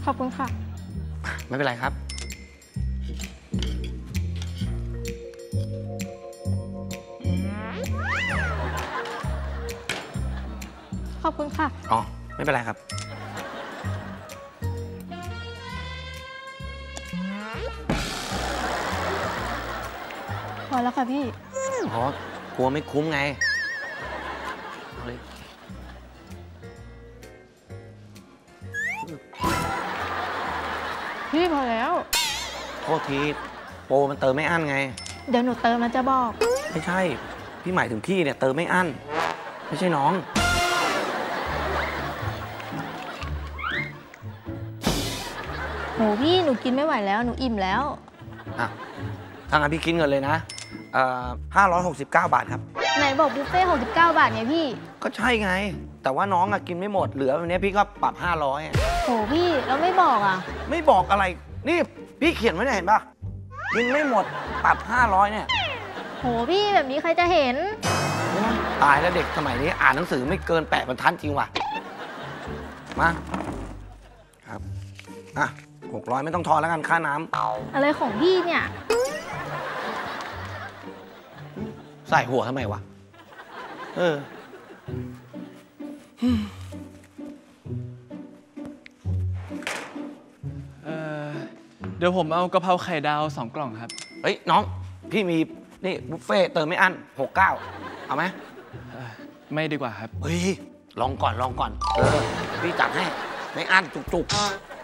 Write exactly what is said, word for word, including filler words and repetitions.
ขอบคุณค่ะไม่เป็นไรครับขอบคุณค่ะอ๋อไม่เป็นไรครับพอแล้วค่ะพี่อ๋อกลัวไม่คุ้มไงเอาเลยพี่พอแล้วโทษทีโปรมันเติมไม่อั้นไงเดี๋ยวหนูเติมแล้วจะบอกไม่ใช่พี่หมายถึงพี่เนี่ยเติมไม่อั้นไม่ใช่น้องโหพี่หนูกินไม่ไหวแล้วหนูอิ่มแล้วอ่ะถ้างั้นพี่คิดเงินเลยนะเอ่อห้าร้อยหกสิบเก้าบาทครับไหนบอกบุฟเฟ่หกสิบเก้าบาทไงพี่ก็ใช่ไงแต่ว่าน้องอะกินไม่หมดเหลือวันนี้พี่ก็ปรับห้าร้อยโหพี่แล้วไม่บอกอ่ะไม่บอกอะไรนี่พี่เขียนไว้เนี่ยเห็นปะกินไม่หมดปรับห้าร้อยเนี่ยโหพี่แบบนี้ใครจะเห็นตายแล้วเด็กสมัยนี้อ่านหนังสือไม่เกินแปดบรรทัดจริงว่ะมาครับอ่ะหกร้อยไม่ต้องทอนแล้วกันค่าน้ำอะไรของพี่เนี่ยใส่หัวทำไมวะเออเออเดี๋ยวผมเอากะเพราไข่ดาวสองกล่องครับเฮ้ยน้องพี่มีนี่บุฟเฟ่เติมไม่อั้นหกเก้าเอาไหมไม่ดีกว่าครับเฮ้ยลองก่อนลองก่อนเออพี่จัดให้ไม่อั้นจุกๆ